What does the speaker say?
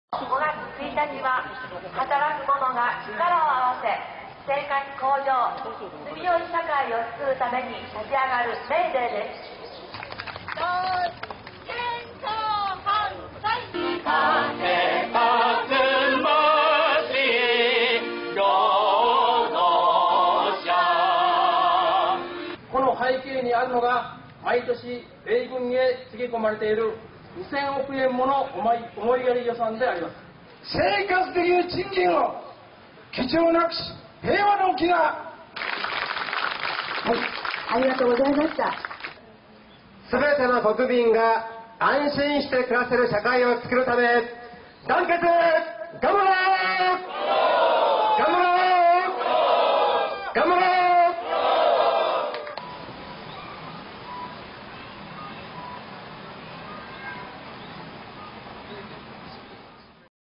5月1日は働く者が力を合わせ生活向上、住みよい社会を作るために立ち上がるメーデーです。 この背景にあるのが毎年米軍へつぎ込まれている2000億円もの思いやり予算であります。 生活的賃金を基調なくし平和の沖縄。 はい、ありがとうございました。 すべての国民が安心して暮らせる社会を作るため団結頑張れ。